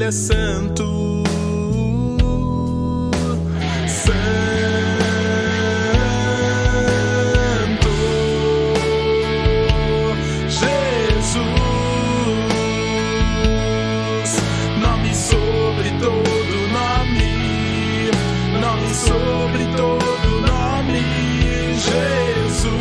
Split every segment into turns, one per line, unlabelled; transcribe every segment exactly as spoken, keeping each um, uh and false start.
Ele é santo, santo. Jesus, nome sobre todo nome, nome sobre todo nome. Jesus,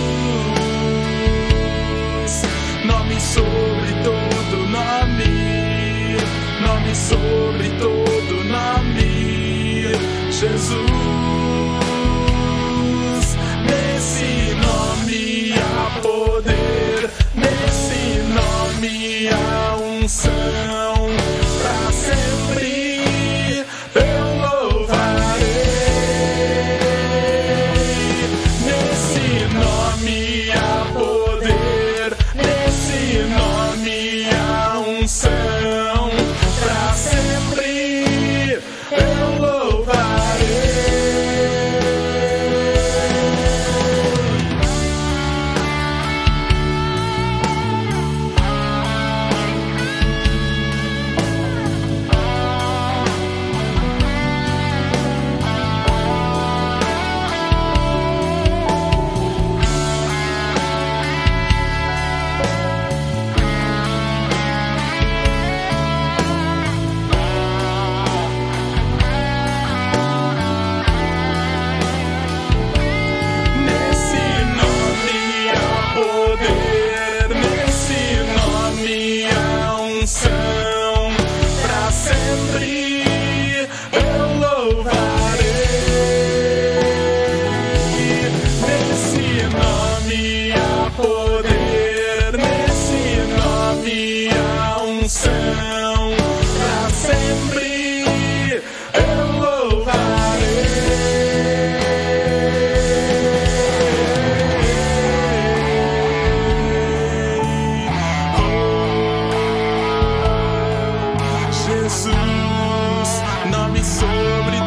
nome sobre todo nome, nome sobre todo nome. Jesus, nesse nome há poder, nesse nome há unção, pra sempre eu louvarei. Nesse nome há poder, nesse nome há unção, pra sempre eu louvarei. Pra sempre eu louvarei. Nesse nome há poder, nesse nome há unção, pra sempre eu louvarei. Jesus, nome sobre